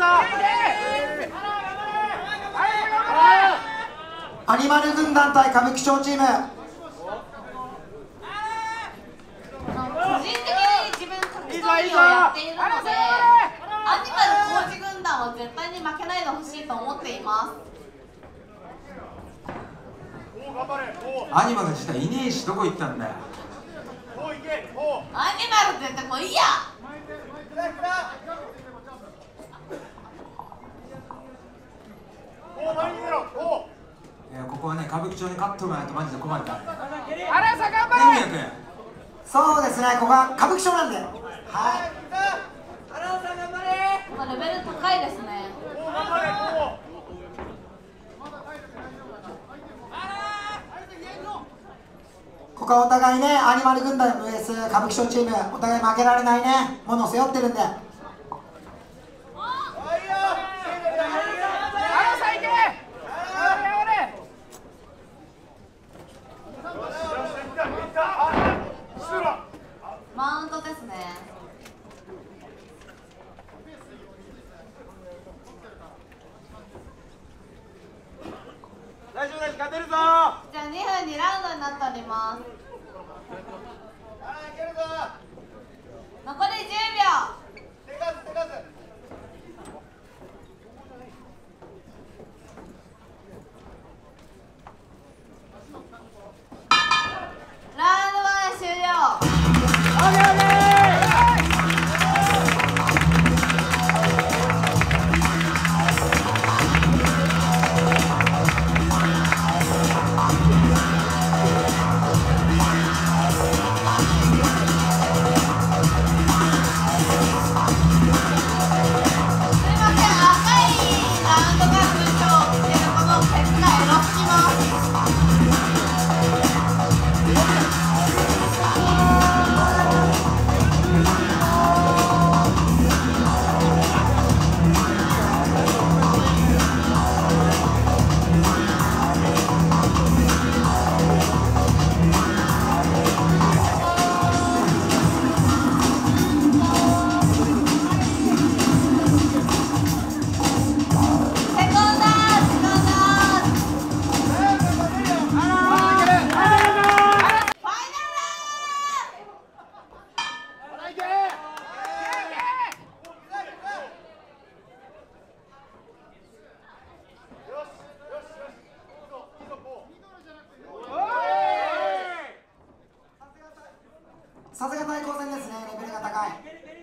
アニマル軍団対歌舞伎町チーム。 個人的に自分格闘技をやっているので、アニマル工事軍団は絶対に負けないでほしいと思っています。 アニマル自体いねえし、どこ行ったんだよ。 アニマル出てこいや。 いや、ここはね、歌舞伎町に勝ってもらわないとマジで困るからね。 荒さ頑張れ。 君そうですね、ここは歌舞伎町なんで。はい。 荒さ頑張れ。 レベル高いですね。 ここはお互いね、アニマル軍団 VS 歌舞伎町チーム、お互い負けられないね、ものを背負ってるんで。 マウントですね。 大丈夫です、勝てるぞ。 じゃあ2分2ラウンドになっております。残り10秒。ラウンド1終了。 さすが対抗戦ですね、レベルが高い。